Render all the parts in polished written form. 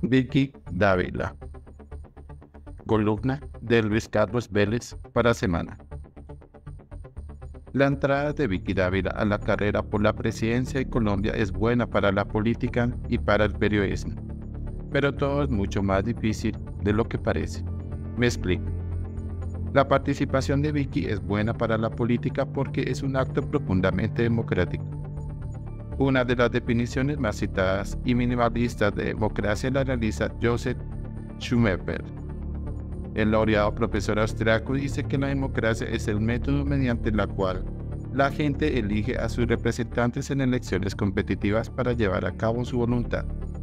Vicky Dávila, columna de Luis Carlos Vélez para Semana. La entrada de Vicky Dávila a la carrera por la presidencia de Colombia es buena para la política y para el periodismo, pero todo es mucho más difícil de lo que parece. Me explico. La participación de Vicky es buena para la política porque es un acto profundamente democrático. Una de las definiciones más citadas y minimalistas de democracia la realiza Joseph Schumpeter. El laureado profesor austriaco dice que la democracia es el método mediante el cual la gente elige a sus representantes en elecciones competitivas para llevar a cabo su voluntad.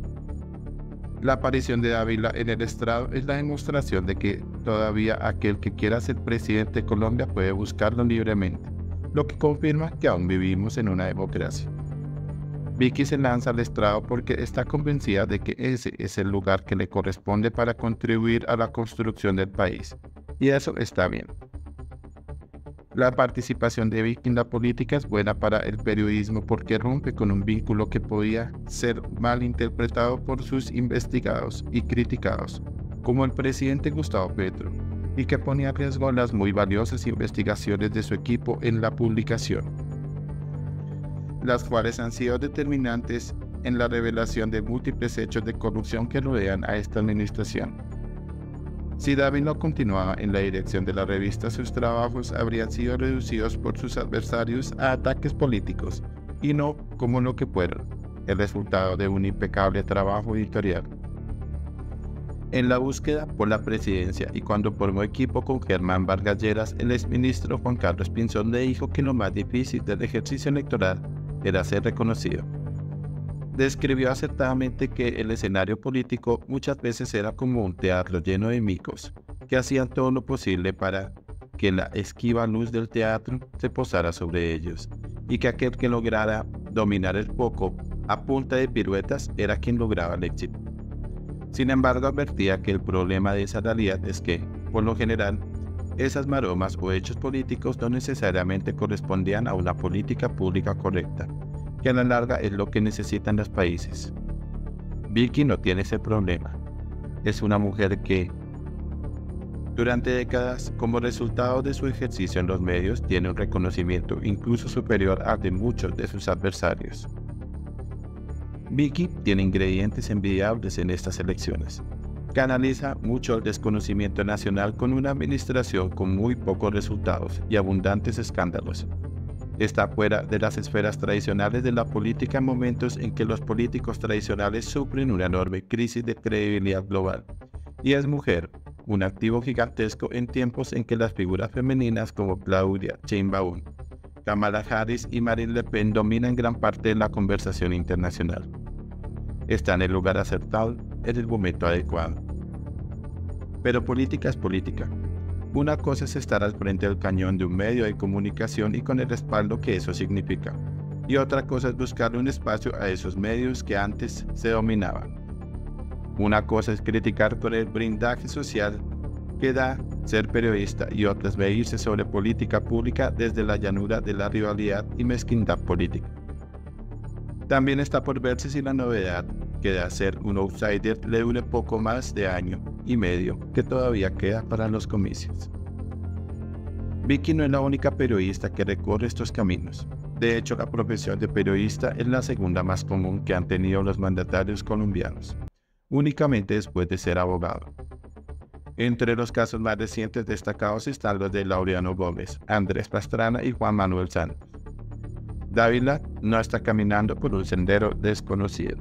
La aparición de Dávila en el estrado es la demostración de que todavía aquel que quiera ser presidente de Colombia puede buscarlo libremente, lo que confirma que aún vivimos en una democracia. Vicky se lanza al estrado porque está convencida de que ese es el lugar que le corresponde para contribuir a la construcción del país, y eso está bien. La participación de Vicky en la política es buena para el periodismo porque rompe con un vínculo que podía ser mal interpretado por sus investigados y criticados, como el presidente Gustavo Petro, y que ponía en riesgo las muy valiosas investigaciones de su equipo en la publicación, las cuales han sido determinantes en la revelación de múltiples hechos de corrupción que rodean a esta administración. Si Dávila continuaba en la dirección de la revista, sus trabajos habrían sido reducidos por sus adversarios a ataques políticos, y no como lo que fueron, el resultado de un impecable trabajo editorial. En la búsqueda por la presidencia y cuando formó equipo con Germán Vargas Lleras, el exministro Juan Carlos Pinzón le dijo que lo más difícil del ejercicio electoral era ser reconocido. Describió acertadamente que el escenario político muchas veces era como un teatro lleno de micos, que hacían todo lo posible para que la esquiva luz del teatro se posara sobre ellos, y que aquel que lograra dominar el foco a punta de piruetas era quien lograba el éxito. Sin embargo, advertía que el problema de esa realidad es que, por lo general, esas maromas o hechos políticos no necesariamente correspondían a una política pública correcta, que a la larga es lo que necesitan los países. Vicky no tiene ese problema. Es una mujer que, durante décadas, como resultado de su ejercicio en los medios, tiene un reconocimiento incluso superior al de muchos de sus adversarios. Vicky tiene ingredientes envidiables en estas elecciones. Canaliza mucho el desconocimiento nacional con una administración con muy pocos resultados y abundantes escándalos. Está fuera de las esferas tradicionales de la política en momentos en que los políticos tradicionales sufren una enorme crisis de credibilidad global. Y es mujer, un activo gigantesco en tiempos en que las figuras femeninas como Claudia Sheinbaum, Kamala Harris y Marine Le Pen dominan gran parte de la conversación internacional. Está en el lugar acertado, en el momento adecuado. Pero política es política. Una cosa es estar al frente del cañón de un medio de comunicación y con el respaldo que eso significa. Y otra cosa es buscarle un espacio a esos medios que antes se dominaban. Una cosa es criticar por el blindaje social que da ser periodista y otra es medirse sobre política pública desde la llanura de la rivalidad y mezquindad política. También está por verse si la novedad que da ser un outsider le dure poco más de año y medio que todavía queda para los comicios. Vicky no es la única periodista que recorre estos caminos. De hecho, la profesión de periodista es la segunda más común que han tenido los mandatarios colombianos, únicamente después de ser abogado. Entre los casos más recientes destacados están los de Laureano Gómez, Andrés Pastrana y Juan Manuel Santos. Dávila no está caminando por un sendero desconocido.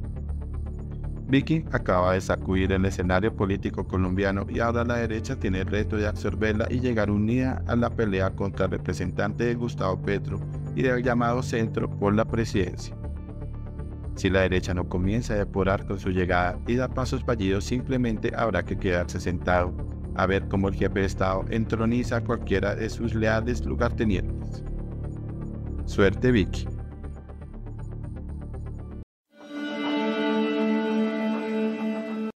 Vicky acaba de sacudir el escenario político colombiano y ahora la derecha tiene el reto de absorberla y llegar unida a la pelea contra el representante de Gustavo Petro y del llamado centro por la presidencia. Si la derecha no comienza a depurar con su llegada y da pasos fallidos, simplemente habrá que quedarse sentado a ver cómo el jefe de Estado entroniza a cualquiera de sus leales lugartenientes. Suerte, Vicky.